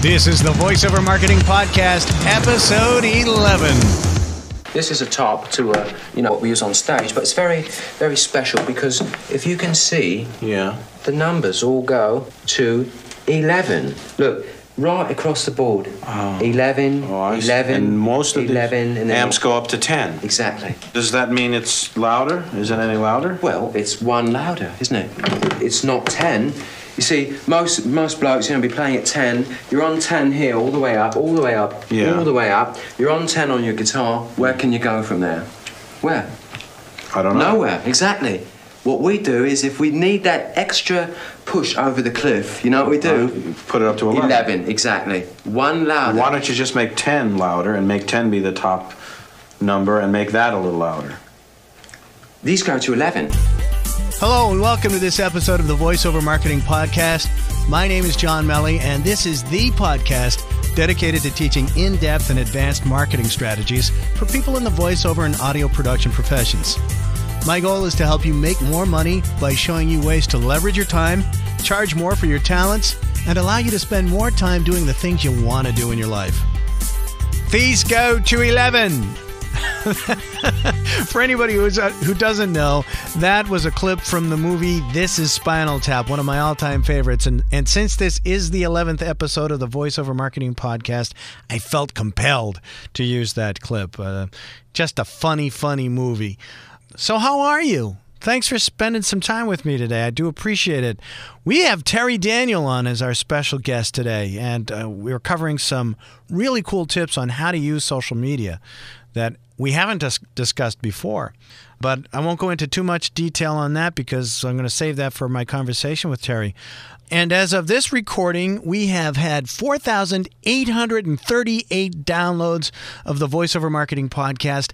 This is the VoiceOver Marketing Podcast, episode 11. This is a top to, what we use on stage, but it's very, very special because if you can see, the numbers all go to 11. Look, right across the board. 11, 11, and most of 11, the and then amps go up to 10. Exactly. Does that mean it's louder? Is it any louder? Well, it's one louder, isn't it? It's not 10. You see, most blokes, be playing at 10. You're on 10 here, all the way up, all the way up, all the way up. You're on 10 on your guitar. Where can you go from there? Where? I don't know. Nowhere, exactly. What we do is if we need that extra push over the cliff, you know what we do? Put it up to 11. 11, exactly. One louder. Why don't you just make 10 louder and make 10 be the top number and make that a little louder? These go to 11. Hello and welcome to this episode of the VoiceOver Marketing Podcast. My name is John Melly, and this is the podcast dedicated to teaching in-depth and advanced marketing strategies for people in the voiceover and audio production professions. My goal is to help you make more money by showing you ways to leverage your time, charge more for your talents, and allow you to spend more time doing the things you want to do in your life. These go to 11. For anybody who doesn't know, that was a clip from the movie This is Spinal Tap, one of my all-time favorites. And since this is the 11th episode of the VoiceOver Marketing Podcast, I felt compelled to use that clip. Just a funny movie. So how are you? Thanks for spending some time with me today. I do appreciate it. We have Terry Daniel on as our special guest today, and we're covering some really cool tips on how to use social media that we haven't discussed before. But I won't go into too much detail on that because I'm going to save that for my conversation with Terry. And as of this recording, we have had 4,838 downloads of the VoiceOver Marketing Podcast,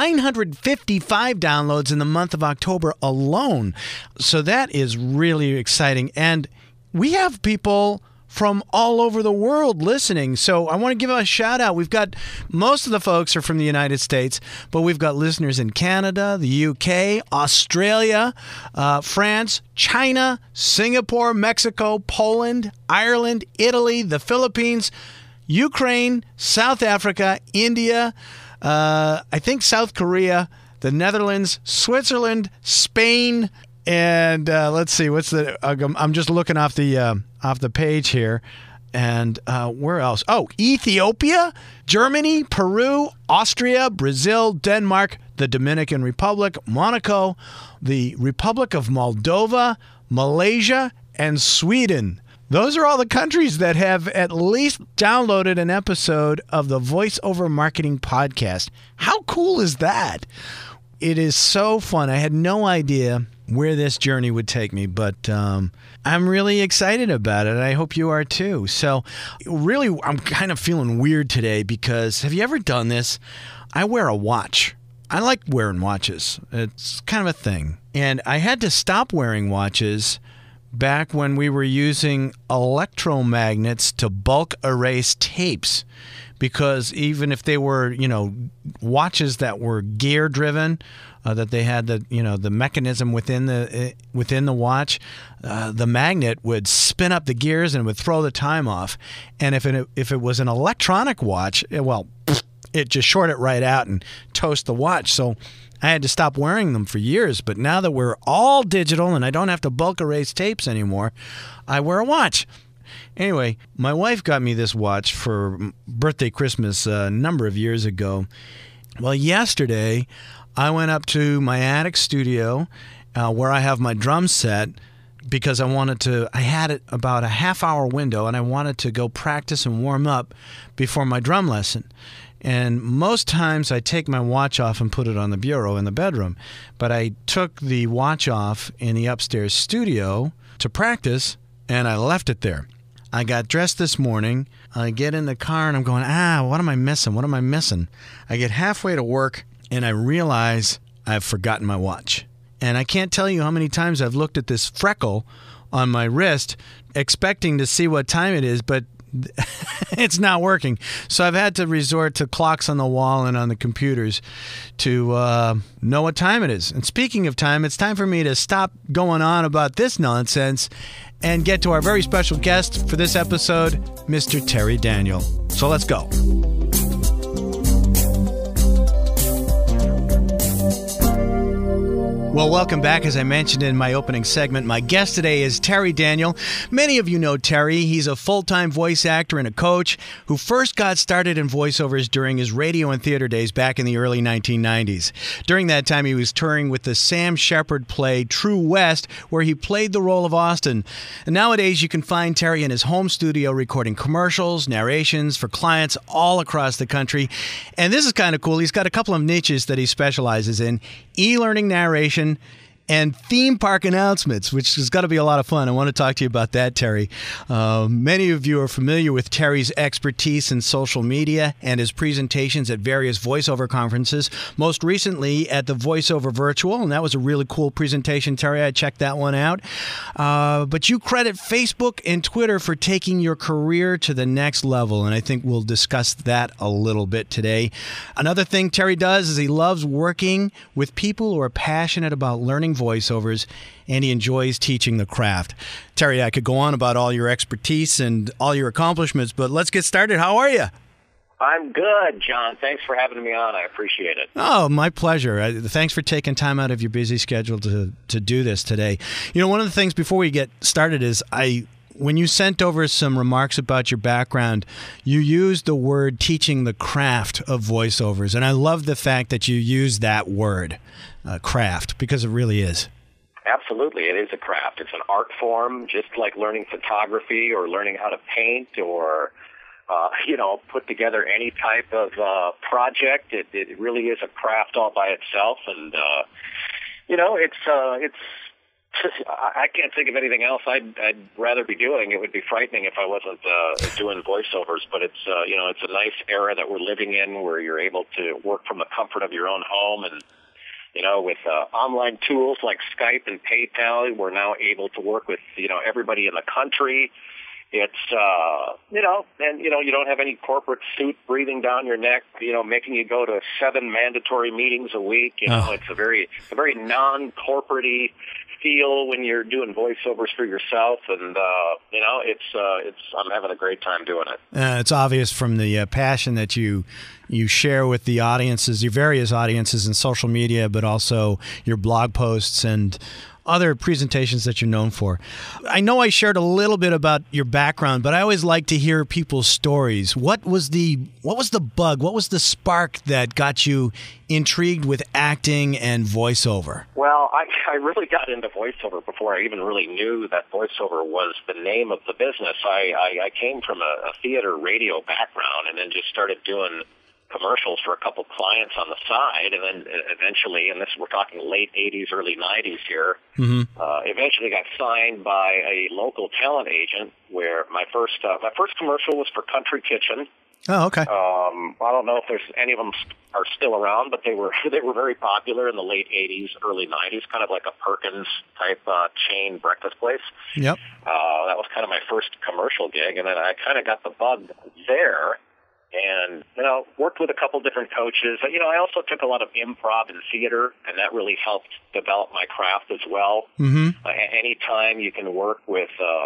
955 downloads in the month of October alone. So that is really exciting. And we have people from all over the world listening. So I want to give a shout out. We've got, most of the folks are from the United States, but we've got listeners in Canada, the UK, Australia, France, China, Singapore, Mexico, Poland, Ireland, Italy, the Philippines, Ukraine, South Africa, India, I think South Korea, the Netherlands, Switzerland, Spain, and let's see, I'm just looking off the page here, and where else? Oh, Ethiopia, Germany, Peru, Austria, Brazil, Denmark, the Dominican Republic, Monaco, the Republic of Moldova, Malaysia, and Sweden. Those are all the countries that have at least downloaded an episode of the VoiceOver Marketing Podcast. How cool is that? It is so fun. I had no idea where this journey would take me, but I'm really excited about it. I hope you are too. So really, I'm kind of feeling weird today because have you ever done this? I wear a watch. I like wearing watches. It's kind of a thing. And I had to stop wearing watches back when we were using electromagnets to bulk erase tapes. Because even if they were, watches that were gear driven, that they had the mechanism within the watch, the magnet would spin up the gears and would throw the time off. And if it was an electronic watch, it just short it right out and toast the watch. So I had to stop wearing them for years. But now that we're all digital and I don't have to bulk erase tapes anymore, I wear a watch. Anyway, my wife got me this watch for birthday, Christmas a number of years ago. Well, yesterday, I went up to my attic studio where I have my drum set because I had it about a half-hour window, and I wanted to go practice and warm up before my drum lesson. And most times I take my watch off and put it on the bureau in the bedroom. But I took the watch off in the upstairs studio to practice, and I left it there. I got dressed this morning. I get in the car, and I'm going, what am I missing? What am I missing? I get halfway to work, and I realize I've forgotten my watch. And I can't tell you how many times I've looked at this freckle on my wrist expecting to see what time it is, but it's not working. So I've had to resort to clocks on the wall and on the computers to know what time it is. And speaking of time, it's time for me to stop going on about this nonsense and get to our very special guest for this episode, Mr. Terry Daniel. So let's go. Well, welcome back. As I mentioned in my opening segment, my guest today is Terry Daniel. Many of you know Terry. He's a full-time voice actor and a coach who first got started in voiceovers during his radio and theater days back in the early 1990s. During that time, he was touring with the Sam Shepard play True West, where he played the role of Austin. And nowadays, you can find Terry in his home studio recording commercials, narrations for clients all across the country. And this is kind of cool. He's got a couple of niches that he specializes in: e-learning narration and theme park announcements, which has got to be a lot of fun. I want to talk to you about that, Terry. Many of you are familiar with Terry's expertise in social media and his presentations at various voiceover conferences, most recently at the VoiceOver Virtual, and that was a really cool presentation, Terry. I checked that one out. But you credit Facebook and Twitter for taking your career to the next level, and I think we'll discuss that a little bit today. Another thing Terry does is he loves working with people who are passionate about learning voiceovers, and he enjoys teaching the craft. Terry, I could go on about all your expertise and all your accomplishments, but let's get started. How are you? I'm good, John. Thanks for having me on. I appreciate it. Oh, my pleasure. Thanks for taking time out of your busy schedule to do this today. You know, one of the things before we get started is when you sent over some remarks about your background, you used the word teaching the craft of voiceovers. And I love the fact that you use that word, craft, because it really is. Absolutely. It is a craft. It's an art form, just like learning photography or learning how to paint or, put together any type of project. It really is a craft all by itself. And, I can't think of anything else I'd rather be doing. It would be frightening if I wasn't doing voiceovers, but it's it's a nice era that we're living in where you're able to work from the comfort of your own home. And, with online tools like Skype and PayPal, we're now able to work with, everybody in the country. It's, you don't have any corporate suit breathing down your neck, making you go to 7 mandatory meetings a week. It's a very non-corporate-y feel when you're doing voiceovers for yourself, and I'm having a great time doing it. It's obvious from the passion that you share with the audiences, your various audiences in social media, but also your blog posts and other presentations that you're known for. I know I shared a little bit about your background, but I always like to hear people's stories. What was the bug? What was the spark that got you intrigued with acting and voiceover? Well, I really got into voiceover before I even really knew that voiceover was the name of the business. I came from a theater radio background and then just started doing commercials for a couple clients on the side, and then eventually, and we're talking late 80s, early 90s here, eventually got signed by a local talent agent where my first commercial was for Country Kitchen. Oh, okay. I don't know if there's any of them are still around, but they were very popular in the late 80s, early 90s, kind of like a Perkins type chain breakfast place. Yep. That was kind of my first commercial gig, and then I kind of got the bug there. And, worked with a couple different coaches. I also took a lot of improv and theater, and that really helped develop my craft as well. Mm-hmm. Anytime you can work with,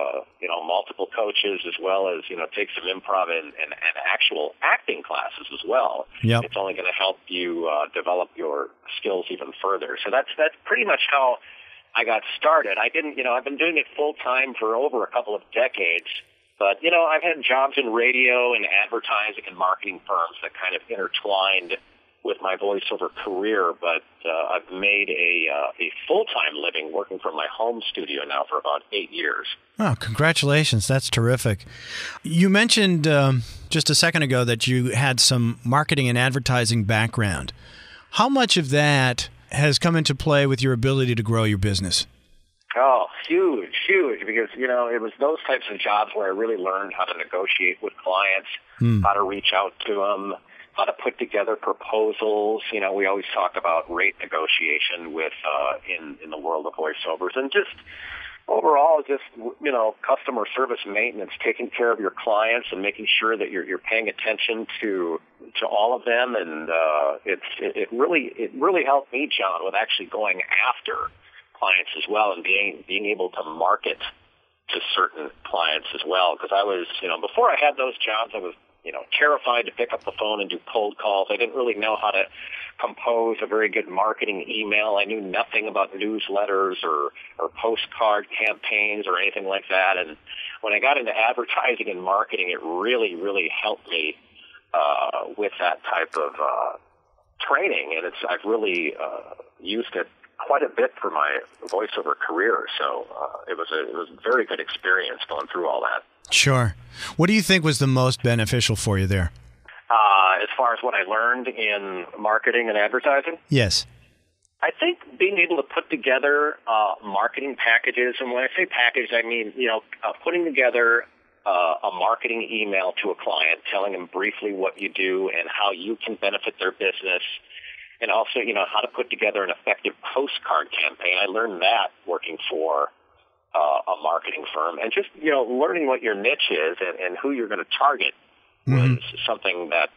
multiple coaches as well as, take some improv and actual acting classes as well, yep, it's only going to help you develop your skills even further. So that's pretty much how I got started. I've been doing it full time for over a couple of decades. But, I've had jobs in radio and advertising and marketing firms that kind of intertwined with my voiceover career. But I've made a full-time living working from my home studio now for about 8 years. Oh, congratulations. That's terrific. You mentioned just a second ago that you had some marketing and advertising background. How much of that has come into play with your ability to grow your business? Oh, huge, because, it was those types of jobs where I really learned how to negotiate with clients, how to reach out to them, how to put together proposals. We always talk about rate negotiation with in the world of voiceovers, and just, Overall, just, customer service maintenance, taking care of your clients and making sure that you're paying attention to all of them, and it really helped me, John, with actually going after clients as well and being able to market to certain clients as well. Because I was, before I had those jobs, I was, terrified to pick up the phone and do cold calls. I didn't really know how to compose a very good marketing email. I knew nothing about newsletters or postcard campaigns or anything like that. And when I got into advertising and marketing, it really, really helped me with that type of training. And I've really used it quite a bit for my voiceover career. So it was a very good experience going through all that. Sure. What do you think was the most beneficial for you there? As far as what I learned in marketing and advertising? Yes. I think being able to put together marketing packages, and when I say package, I mean, putting together a marketing email to a client, telling them briefly what you do and how you can benefit their business, and also, how to put together an effective postcard campaign. I learned that working for a marketing firm, and just, learning what your niche is and who you're going to target was something that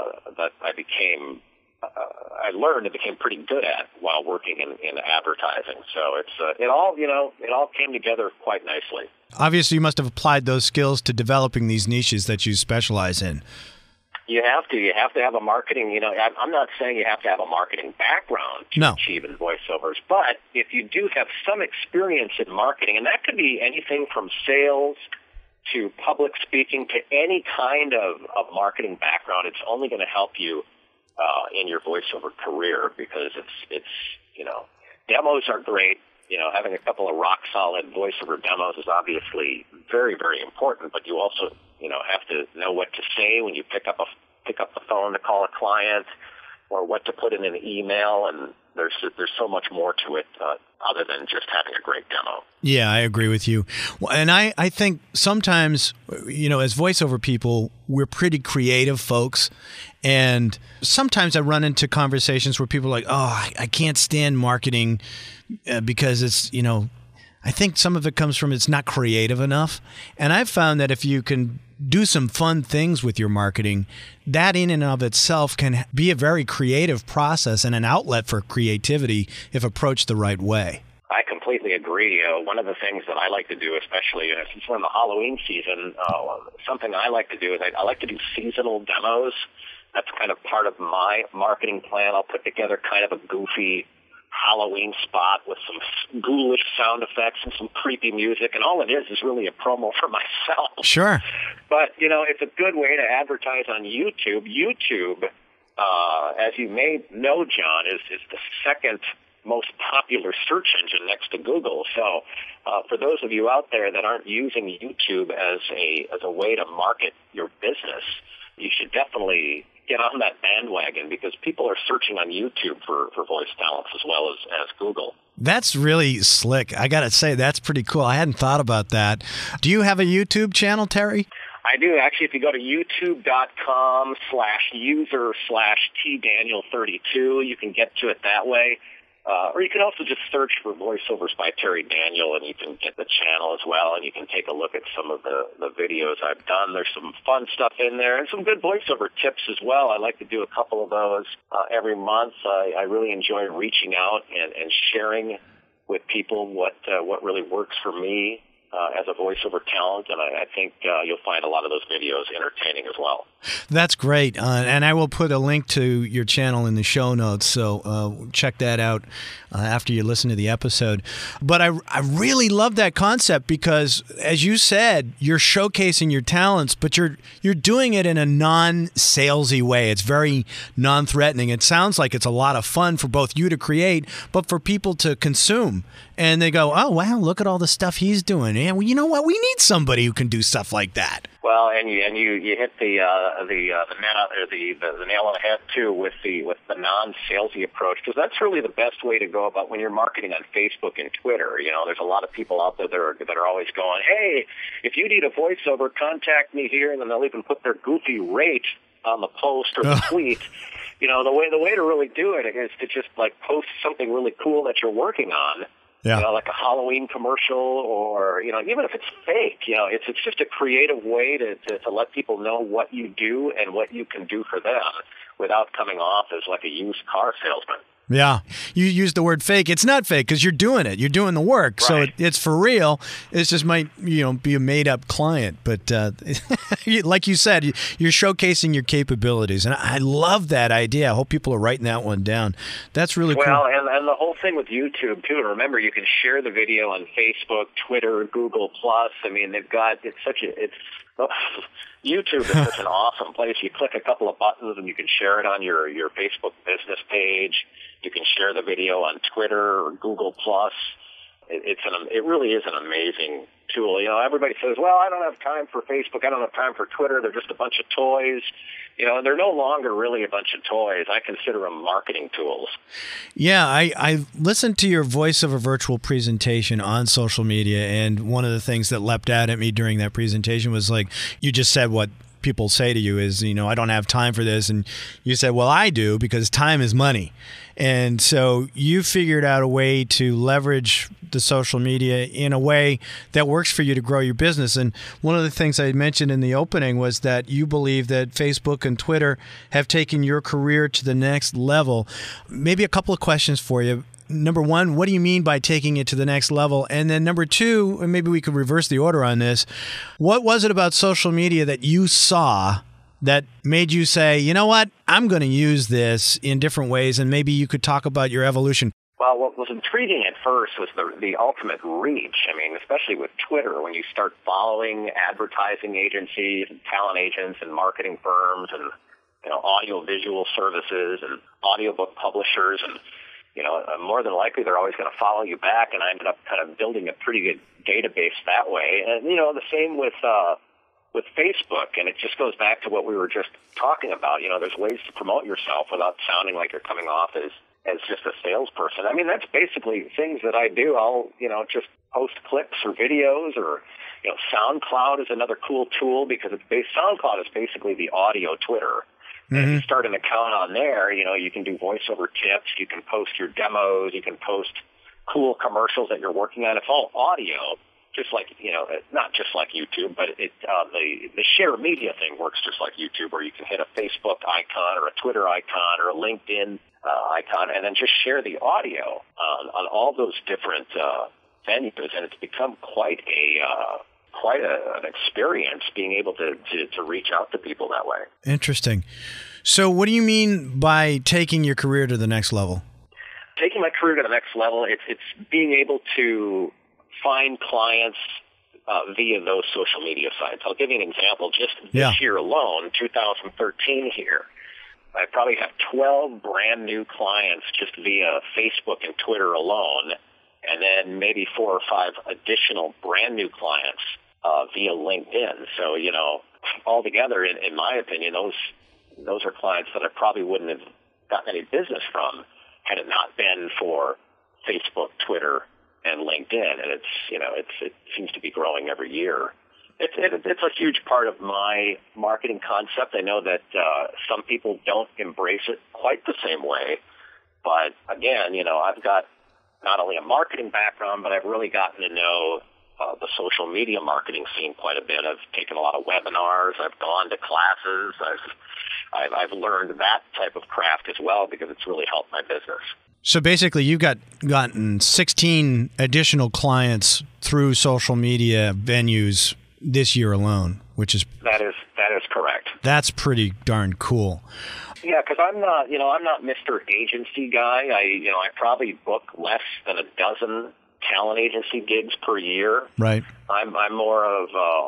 I learned and became pretty good at while working in advertising. So it all came together quite nicely. Obviously, you must have applied those skills to developing these niches that you specialize in. You have to. You have to have a marketing, I'm not saying you have to have a marketing background to achieve in voiceovers, but if you do have some experience in marketing, and that could be anything from sales to public speaking to any kind of marketing background, it's only going to help you in your voiceover career, because it's demos are great. Having a couple of rock solid voiceover demos is obviously very, very important, but you also have to know what to say when you pick up the phone to call a client, or what to put in an email, and there's so much more to it other than just having a great demo. Yeah, I agree with you. Well, and I think sometimes, as voiceover people, we're pretty creative folks. And sometimes I run into conversations where people are like, oh, I can't stand marketing because it's, I think some of it comes from it's not creative enough. And I've found that if you can do some fun things with your marketing, that in and of itself can be a very creative process and an outlet for creativity if approached the right way. I completely agree. One of the things that I like to do, especially since we're in the Halloween season, something I like to do is I like to do seasonal demos. That's kind of part of my marketing plan. I'll put together kind of a goofy Halloween spot with some ghoulish sound effects and some creepy music, and all it is really a promo for myself. Sure. But, it's a good way to advertise on YouTube. YouTube, as you may know, John, is the second most popular search engine next to Google. So for those of you out there that aren't using YouTube as a way to market your business, you should definitely get on that bandwagon, because people are searching on YouTube for voice talents as well as Google. That's really slick. I got to say, that's pretty cool. I hadn't thought about that. Do you have a YouTube channel, Terry? I do. Actually, if you go to youtube.com/user/tdaniel32, you can get to it that way. Or you can also just search for Voiceovers by Terry Daniel, and you can get the channel as well, and you can take a look at some of the videos I've done. There's some fun stuff in there, and some good voiceover tips as well. I like to do a couple of those every month. I really enjoy reaching out and sharing with people what really works for me as a voiceover talent, and I think you'll find a lot of those videos entertaining as well. That's great, and I will put a link to your channel in the show notes, so check that out after you listen to the episode. But I really love that concept, because, as you said, you're showcasing your talents, but you're doing it in a non-salesy way. It's very non-threatening. It sounds like it's a lot of fun for both you to create, but for people to consume. And they go, oh, wow, look at all the stuff he's doing. And well, you know what? We need somebody who can do stuff like that. Well, and you hit the nail on the head too with the non-salesy approach, because that's really the best way to go about when you're marketing on Facebook and Twitter. There's a lot of people out there that are always going, hey, if you need a voiceover, contact me here, and then they'll even put their goofy rate on the post or the tweet. The way to really do it is to just post something really cool that you're working on, Yeah. You know, like a Halloween commercial, or, you know, even if it's fake, you know, it's just a creative way to let people know what you do and what you can do for them without coming off as like a used car salesman. Yeah. You use the word fake. It's not fake because you're doing it. You're doing the work. Right. So it's for real. It just might, be a made-up client. But like you said, you're showcasing your capabilities. And I love that idea. I hope people are writing that one down. That's really cool. Well, and the whole thing with YouTube, too. Remember, you can share the video on Facebook, Twitter, Google+. I mean, YouTube is such an awesome place. You click a couple of buttons and you can share it on your Facebook business page. You can share the video on Twitter or Google+. It really is an amazing tool. You know, everybody says, well, I don't have time for Facebook. I don't have time for Twitter. They're just a bunch of toys. You know, and they're no longer really a bunch of toys. I consider them marketing tools. Yeah, I listened to your voiceover virtual presentation on social media, and one of the things that leapt out at me during that presentation was like, you just said what people say to you is, I don't have time for this. And you said, well, I do, because time is money. And so you figured out a way to leverage the social media in a way that works for you to grow your business. And one of the things I mentioned in the opening was that you believe that Facebook and Twitter have taken your career to the next level. Maybe a couple of questions for you. Number one, what do you mean by taking it to the next level? And then number two, and maybe we could reverse the order on this, what was it about social media that you saw that made you say, you know what, I'm going to use this in different ways? And maybe you could talk about your evolution. Well, what was intriguing at first was the ultimate reach. I mean, especially with Twitter, when you start following advertising agencies and talent agents and marketing firms and, audio-visual services and audiobook publishers, and more than likely they're always going to follow you back, and I ended up kind of building a pretty good database that way. And, the same with Facebook, and it just goes back to what we were just talking about. There's ways to promote yourself without sounding like you're coming off as just a salesperson. I mean, that's basically things that I do. I'll, just post clips or videos, or, SoundCloud is another cool tool because SoundCloud is basically the audio Twitter. And if you start an account on there, you can do voiceover tips, you can post your demos, you can post cool commercials that you're working on. It's all audio, just like, not just like YouTube, but the share media thing works just like YouTube, where you can hit a Facebook icon or a Twitter icon or a LinkedIn icon and then just share the audio on all those different venues. And it's become quite an experience being able to reach out to people that way. Interesting. So what do you mean by taking your career to the next level? Taking my career to the next level, it's being able to find clients via those social media sites. I'll give you an example. Just this year alone, 2013 here, I probably have 12 brand new clients just via Facebook and Twitter alone, and then maybe 4 or 5 additional brand new clients via LinkedIn. So, altogether, in my opinion, those are clients that I probably wouldn't have gotten any business from had it not been for Facebook, Twitter, and LinkedIn. And it seems to be growing every year. It's a huge part of my marketing concept. I know that some people don't embrace it quite the same way. But again, I've got not only a marketing background, but I've really gotten to know the social media marketing scene quite a bit. I've taken a lot of webinars. I've gone to classes. I've learned that type of craft as well because it's really helped my business. So basically, you've gotten 16 additional clients through social media venues this year alone, which is that is correct. That's pretty darn cool. Yeah, because I'm not Mr. Agency guy. I probably book less than a dozen talent agency gigs per year. Right. I'm more of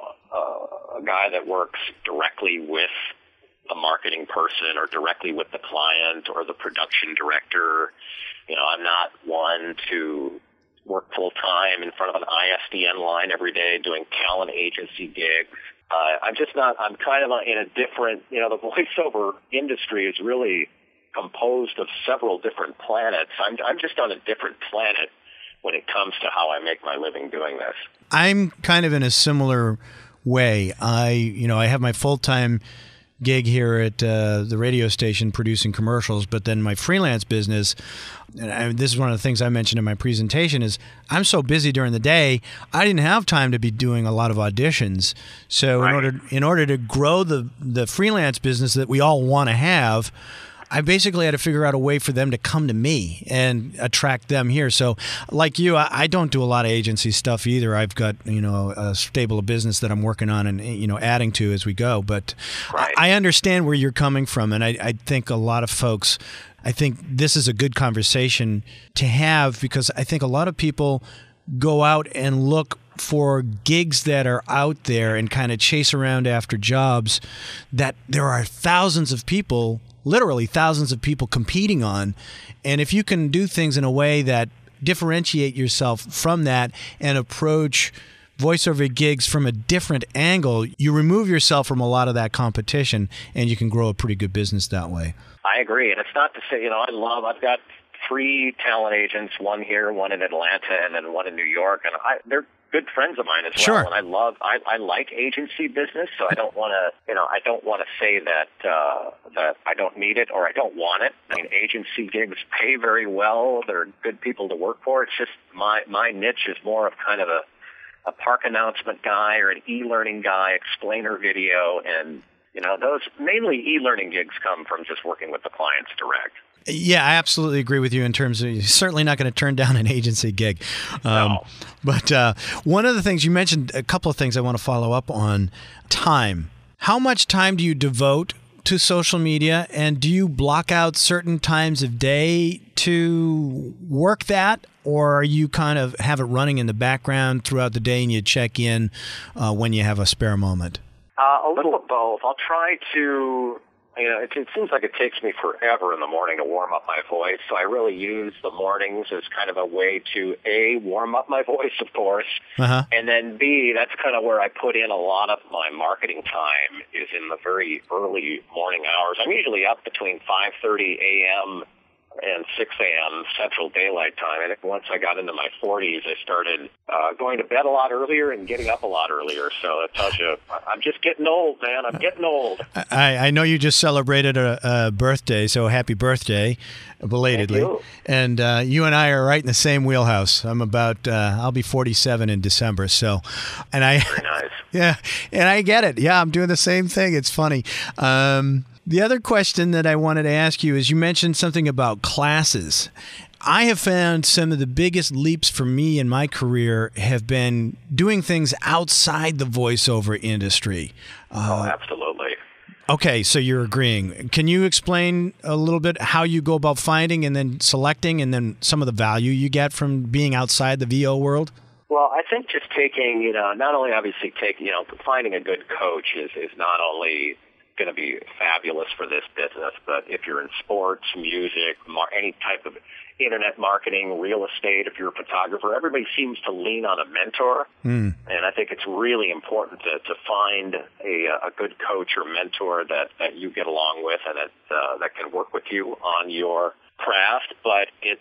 a guy that works directly with the marketing person or directly with the client or the production director. I'm not one to work full time in front of an ISDN line every day doing talent agency gigs. I'm kind of in a different, the voiceover industry is really composed of several different planets. I'm just on a different planet when it comes to how I make my living doing this. I'm kind of in a similar way. I have my full-time gig here at the radio station producing commercials, but then my freelance business, and this is one of the things I mentioned in my presentation, is I'm so busy during the day, I didn't have time to be doing a lot of auditions. So in order to grow the freelance business that we all want to have, I basically had to figure out a way for them to come to me and attract them here. So like you, I don't do a lot of agency stuff either. I've got, a stable of business that I'm working on and, adding to as we go. But I understand where you're coming from. And I think a lot of folks, I think this is a good conversation to have, because I think a lot of people go out and look for gigs that are out there and kind of chase around after jobs that there are thousands of people, literally thousands of people competing on. And if you can do things in a way that differentiate yourself from that and approach voiceover gigs from a different angle, you remove yourself from a lot of that competition and you can grow a pretty good business that way. I agree. And it's not to say, I've got 3 talent agents, one here, one in Atlanta, and then one in New York. And they're good friends of mine as well. Sure. And I like agency business, so I don't want to say that I don't need it or I don't want it. I mean, agency gigs pay very well. They're good people to work for. It's just my niche is more of kind of a park announcement guy or an e-learning guy, explainer video, and those mainly e-learning gigs come from just working with the clients direct. Yeah, I absolutely agree with you in terms of you're certainly not going to turn down an agency gig. No. But one of the things you mentioned, a couple of things I want to follow up on, time. How much time do you devote to social media, and do you block out certain times of day to work that, or are you kind of have it running in the background throughout the day and you check in when you have a spare moment? A little of both. I'll try to... it seems like it takes me forever in the morning to warm up my voice, so I really use the mornings as kind of a way to, A, warm up my voice, of course, and then, B, that's kind of where I put in a lot of my marketing time is in the very early morning hours. I'm usually up between 5:30 a.m. and 6 a.m. Central Daylight Time. And once I got into my 40s, I started going to bed a lot earlier and getting up a lot earlier. So it tells you, I'm just getting old, man. I'm getting old. I know you just celebrated a birthday, so happy birthday, belatedly. Thank you. And you and I are right in the same wheelhouse. I'm about, I'll be 47 in December. So, and Very nice. Yeah, and I get it. Yeah, I'm doing the same thing. It's funny. The other question that I wanted to ask you is you mentioned something about classes. I have found some of the biggest leaps for me in my career have been doing things outside the voiceover industry. Absolutely. Okay, so you're agreeing. Can you explain a little bit how you go about finding and then selecting and then some of the value you get from being outside the VO world? Well, I think just taking, not only obviously finding a good coach is not only going to be fabulous for this business, but if you're in sports, music, any type of internet marketing, real estate, if you're a photographer, everybody seems to lean on a mentor. And I think it's really important to find a good coach or mentor that you get along with and that can work with you on your craft. But it's,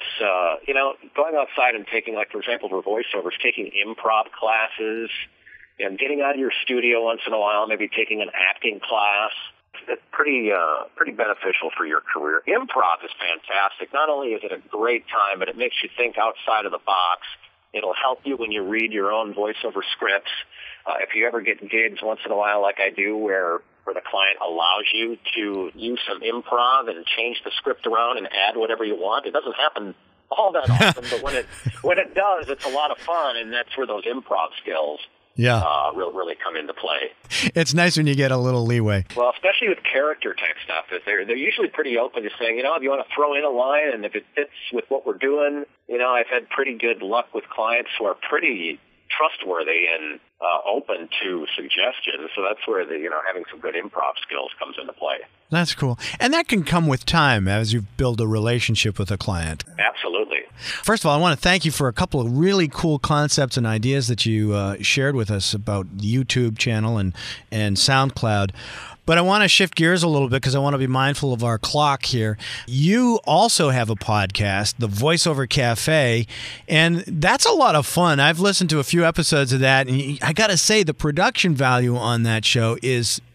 going outside and taking, like, for example, for voiceovers, taking improv classes, and getting out of your studio once in a while, maybe taking an acting class. It's pretty beneficial for your career. Improv is fantastic. Not only is it a great time, but it makes you think outside of the box. It'll help you when you read your own voiceover scripts. If you ever get gigs once in a while like I do where the client allows you to use some improv and change the script around and add whatever you want, it doesn't happen all that often, but when it does, it's a lot of fun, and that's where those improv skills really come into play. It's nice when you get a little leeway. Well, especially with character type stuff, they're usually pretty open to saying, if you want to throw in a line and if it fits with what we're doing, I've had pretty good luck with clients who are pretty trustworthy and open to suggestions. So that's where having some good improv skills comes into play. That's cool. And that can come with time as you build a relationship with a client. Absolutely. First of all, I want to thank you for a couple of really cool concepts and ideas that you shared with us about the YouTube channel and SoundCloud. But I want to shift gears a little bit because I want to be mindful of our clock here. You also have a podcast, The Voiceover Cafe, and that's a lot of fun. I've listened to a few episodes of that, and I got to say the production value on that show is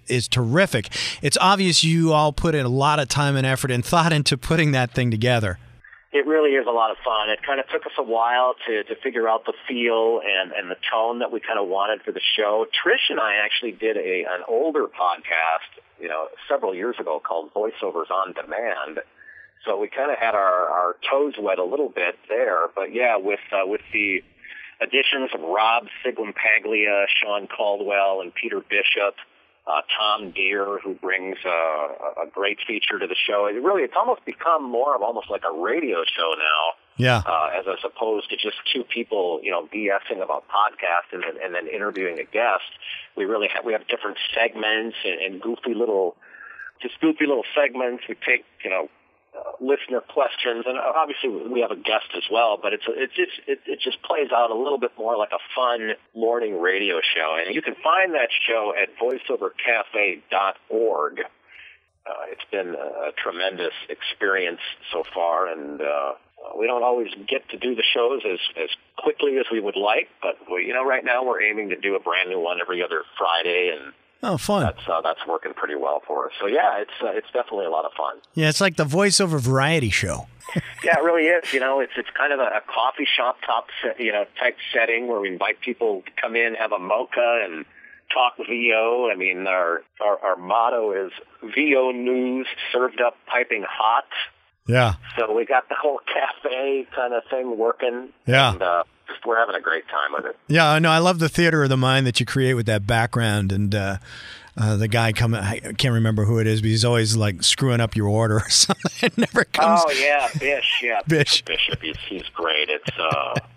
is terrific. It's obvious you all put in a lot of time and effort and thought into putting that thing together. It really is a lot of fun. It kind of took us a while to figure out the feel and the tone that we kind of wanted for the show. Trish and I actually did an older podcast, several years ago called Voiceovers on Demand. So we kind of had our toes wet a little bit there. But yeah, with the additions of Rob Siglampaglia, Sean Caldwell, and Peter Bishop, Tom Deere, who brings a great feature to the show. It's almost become more of almost like a radio show now. Yeah. As opposed to just two people, BSing about podcasts and then interviewing a guest. We have different segments and goofy little segments. We take, listener questions, and obviously we have a guest as well, but it just plays out a little bit more like a fun morning radio show. And you can find that show at voiceovercafe.org. It's been a tremendous experience so far, and we don't always get to do the shows as quickly as we would like, but right now we're aiming to do a brand new one every other Friday, and oh, fun. That's working pretty well for us. So yeah, it's definitely a lot of fun. Yeah, it's like the voiceover variety show. Yeah, it really is. It's kind of a coffee shop type setting where we invite people to come in, have a mocha, and talk VO. I mean, our motto is VO news served up piping hot. Yeah. So we got the whole cafe kind of thing working. Yeah. And, we're having a great time with it. Yeah, no, I love the theater of the mind that you create with that background, and the guy coming, I can't remember who it is, but he's always like screwing up your order or something. It never comes. Oh yeah, Bish. Yeah, Bish. Bishop. He's great. It's a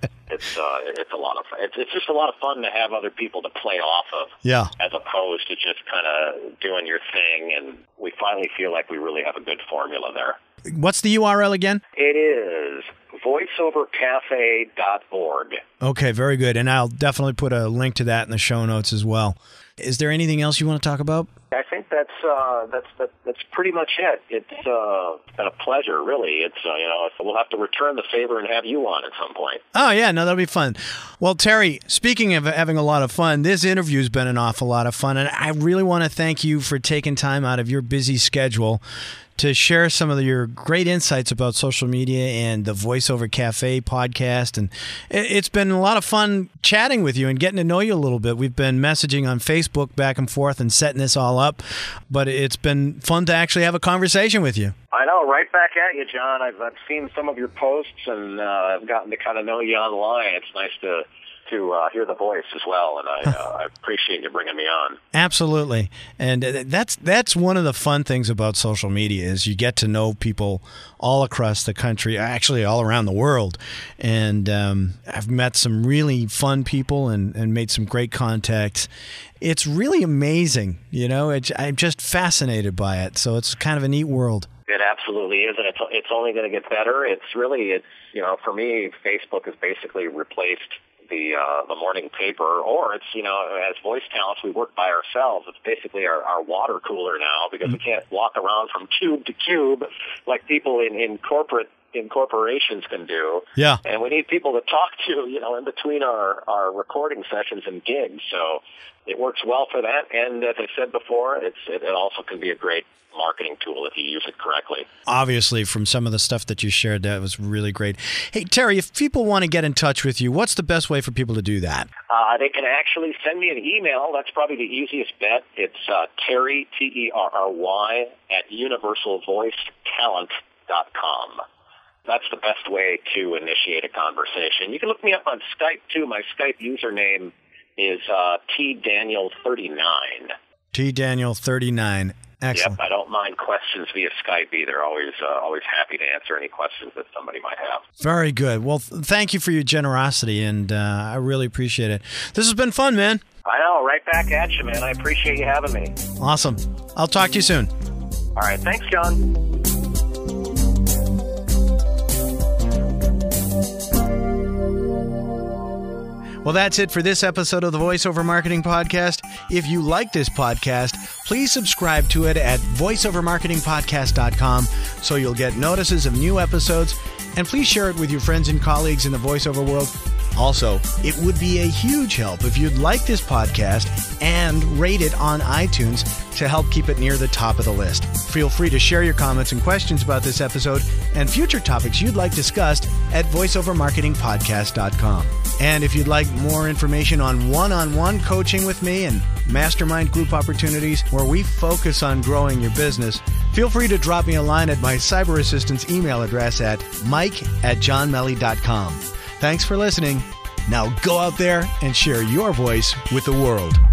lot of fun. It's just a lot of fun to have other people to play off of. Yeah. As opposed to just kind of doing your thing, and we finally feel like we really have a good formula there. What's the URL again? It is voiceovercafe.org. Okay, very good. And I'll definitely put a link to that in the show notes as well. Is there anything else you want to talk about? I think that's pretty much it. It's been a pleasure, really. We'll have to return the favor and have you on at some point. Oh, yeah, no, that'll be fun. Well, Terry, speaking of having a lot of fun, this interview's been an awful lot of fun, and I really want to thank you for taking time out of your busy schedule to share some of your great insights about social media and the Voiceover Cafe podcast. And it's been a lot of fun chatting with you and getting to know you a little bit. We've been messaging on Facebook back and forth and setting this all up, but it's been fun to actually have a conversation with you. I know, right back at you, John. I've seen some of your posts, and I've gotten to kind of know you online. It's nice to hear the voice as well, and I appreciate you bringing me on. Absolutely. And that's one of the fun things about social media is you get to know people all across the country, actually all around the world. And I've met some really fun people and made some great contacts. It's really amazing, I'm just fascinated by it. So it's kind of a neat world. It absolutely is, and it's only going to get better. It's for me, Facebook has basically replaced the morning paper, or it's, as voice talents, we work by ourselves. It's basically our water cooler now, because we can't walk around from cube to cube like people in corporations can do. Yeah. And we need people to talk to, in between our recording sessions and gigs. So it works well for that. And as I said before, it also can be a great marketing tool if you use it correctly. Obviously, from some of the stuff that you shared, that was really great. Hey, Terry, if people want to get in touch with you, what's the best way for people to do that? They can actually send me an email. That's probably the easiest bet. It's Terry, Terry, at universalvoicetalent.com. That's the best way to initiate a conversation. You can look me up on Skype, too. My Skype username is TDaniel39. TDaniel39. Excellent. Yep, I don't mind questions via Skype either. Always happy to answer any questions that somebody might have. Very good. Well, thank you for your generosity, and I really appreciate it. This has been fun, man. I know, right back at you, man. I appreciate you having me. Awesome. I'll talk to you soon. All right, thanks, John. Well, that's it for this episode of the Voiceover Marketing Podcast. If you like this podcast, please subscribe to it at voiceovermarketingpodcast.com so you'll get notices of new episodes. And please share it with your friends and colleagues in the voiceover world. Also, it would be a huge help if you'd like this podcast and rate it on iTunes to help keep it near the top of the list. Feel free to share your comments and questions about this episode and future topics you'd like discussed at voiceovermarketingpodcast.com. And if you'd like more information on one-on-one coaching with me and mastermind group opportunities where we focus on growing your business, feel free to drop me a line at my cyber assistant's email address at mike@johnmelly.com. Thanks for listening. Now go out there and share your voice with the world.